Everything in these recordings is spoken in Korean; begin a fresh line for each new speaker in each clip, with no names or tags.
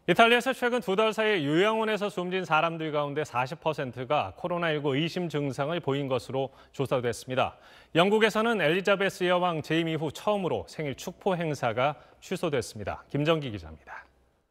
이탈리아에서 최근 2달 사이 요양원에서 숨진 사람들 가운데 40%가 코로나19 의심 증상을 보인 것으로 조사됐습니다. 영국에서는 엘리자베스 여왕 재임 이후 처음으로 생일 축포 행사가 취소됐습니다. 김정기 기자입니다.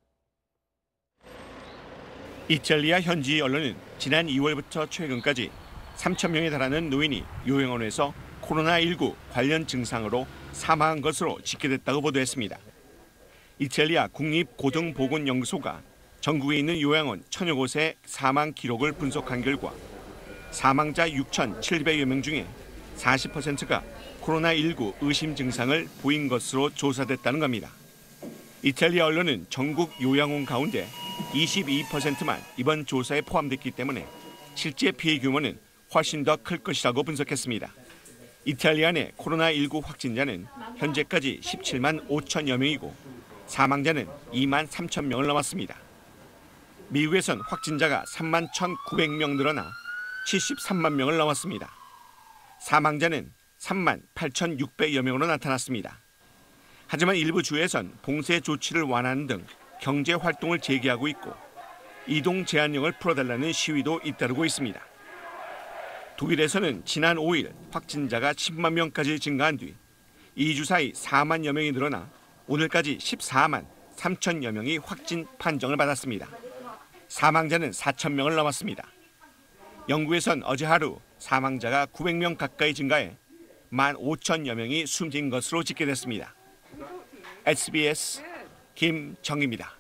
이탈리아 현지 언론은 지난 2월부터 최근까지 3천 명에 달하는 노인이 요양원에서 코로나19 관련 증상으로 사망한 것으로 집계됐다고 보도했습니다. 이탈리아 국립고등보건연구소가 전국에 있는 요양원 1,000여 곳의 사망 기록을 분석한 결과 사망자 6,700여 명 중에 40%가 코로나19 의심 증상을 보인 것으로 조사됐다는 겁니다. 이탈리아 언론은 전국 요양원 가운데 22%만 이번 조사에 포함됐기 때문에 실제 피해 규모는 훨씬 더 클 것이라고 분석했습니다. 이탈리아 내 코로나19 확진자는 현재까지 17만 5천여 명이고 사망자는 2만 3천 명을 넘었습니다. 미국에선 확진자가 3만 1,900명 늘어나 73만 명을 넘었습니다. 사망자는 3만 8,600여 명으로 나타났습니다. 하지만 일부 주에선 봉쇄 조치를 완화하는 등 경제 활동을 재개하고 있고 이동 제한령을 풀어달라는 시위도 잇따르고 있습니다. 독일에서는 지난 5일 확진자가 10만 명까지 증가한 뒤 2주 사이 4만여 명이 늘어나 오늘까지 14만 3천여 명이 확진 판정을 받았습니다. 사망자는 4천 명을 넘었습니다. 영국에선 어제 하루 사망자가 900명 가까이 증가해 1만 5천여 명이 숨진 것으로 집계됐습니다. SBS 김정희입니다.